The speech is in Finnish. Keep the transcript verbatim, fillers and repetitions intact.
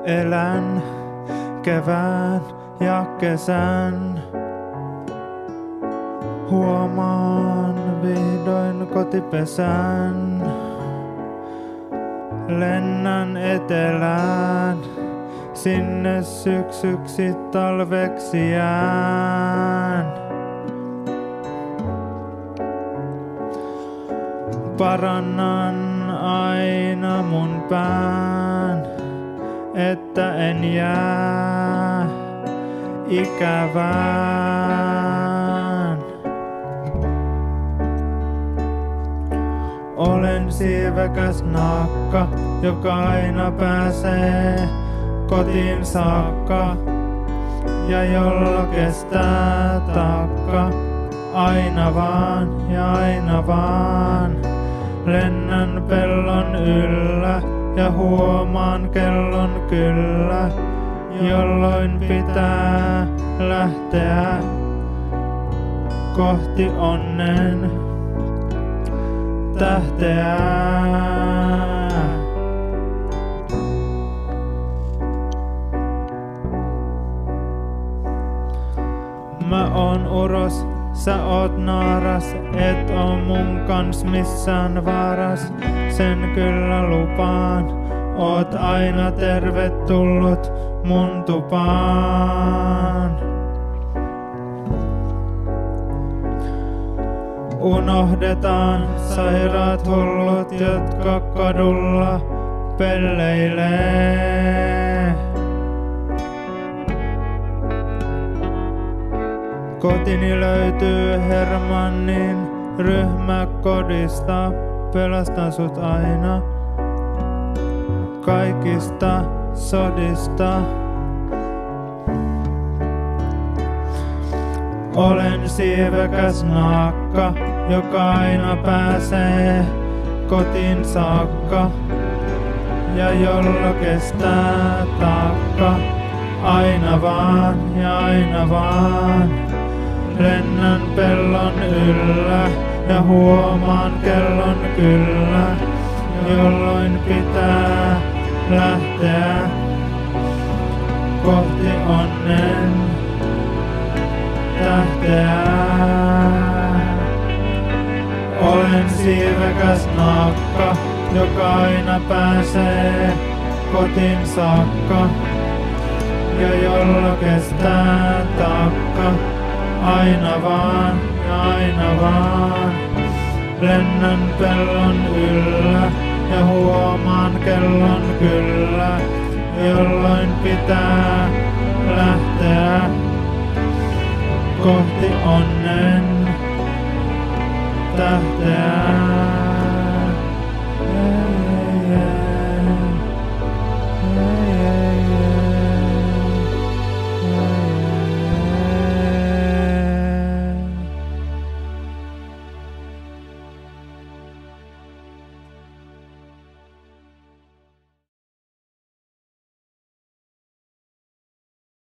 Elän kevään ja kesän. Huomaan vihdoin kotipesän. Lennän etelään, sinne syksyksi talveksi jään. Parannan aina mun pään, että en jää ikävään. Olen siivekäs naakka, joka aina pääsee kotiin saakka, ja jolla kestää taakka. Aina vaan ja aina vaan lennän pellon yllä ja huomaan kellon kyllä, jolloin pitää lähteä kohti onnen tähteä. Mä oon uros, sä oot naaras, et oo mun kans missään vaaras. Sen kyllä lupaan, oot aina tervetullut mun tupaan. Unohdetaan sairaat hullut, jotka kadulla pelleilee. Kotini löytyy Hermannin ryhmäkodista. Pelastan sut aina kaikista sodista. Olen siivekäs naakka, joka aina pääsee kotiin saakka, ja jolla kestää taakka. Aina vaan ja aina vaan lennän pellon yllä ja huomaan kellon kyllä, jolloin pitää lähteä kohti onnen tähteä. Olen siivekäs naakka, joka aina pääsee kotiin saakka, ja jolla kestää taakka. Aina vaan ja aina vaan lennän pellon yllä ja huomaan kellon kyllä, jolloin pitää lähteä kohti onnen tähteä.